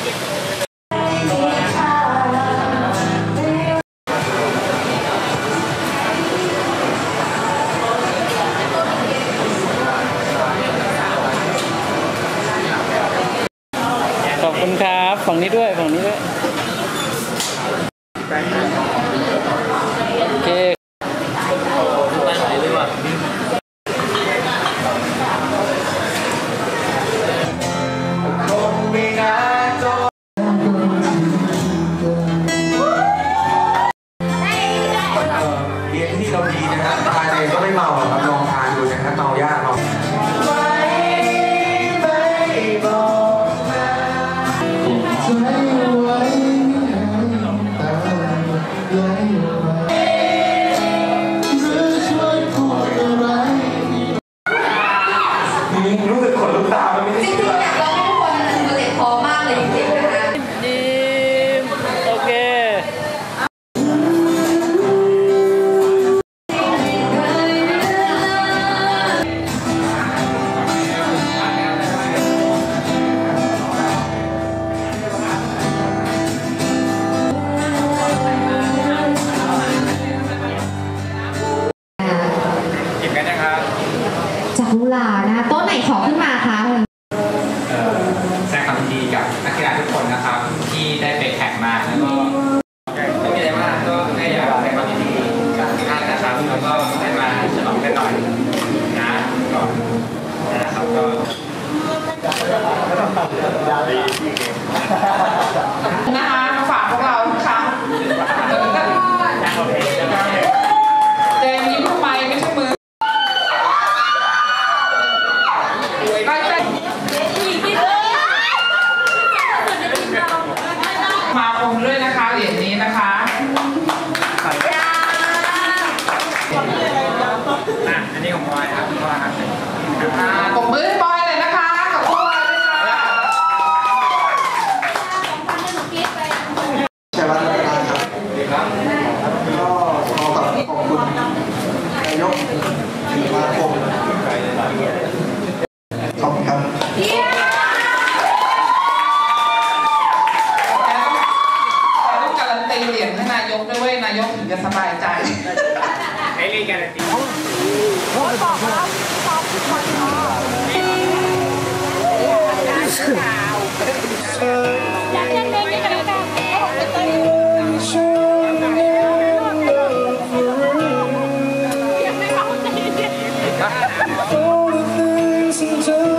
ขอบคุณครับฝั่งนี้ด้วยฝั่งนี้ด้วยโอเคเลี้ยงที่เราดีนะครับทานเองก็ไม่เมาครับลองทานดูนะครับเมายากเนาะรู้สึกขนลุกตามันไม่ได้จริงๆอยากร้องให้ทุกคนมันเจ็บคอมากเลยจริงๆนะคะดีโอเคเก็บกันนะครับจากลุลานะโต๊ะไหนขอขึ้นมาคะแสดงความดีกับนักกีฬาทุกคนนะครับที่ได้ไปแข่งมาแล้วก็ไม่มีอะไรมากก็แค่อยากแสดงความดีกับทุกท่านนะครับแล้วก็ได้มาฉลองกันหน่อยนะก่อนนะครับก็นะคะมาฝากพวกเรานะคะเจมยิ้มทำไมไม่ใช่มือมาคงด้วยนะคะเหรียญนี้นะคะอันนี้ของบอยครับบอยครับปรบมือให้บอยเลยนะคะกับพวกเราด้วยค่ะชัยวัฒน์รัตนาครับก็ขอขอบคุณนายกสมาคมขอบคุณครับต้องการันตีเหรียญให้นายกด้วยนายกถึงจะสบายใจให้เรียนการันตีอยากเล่นเพลงนี้กันแล้วกันยังไม่เข้าใจ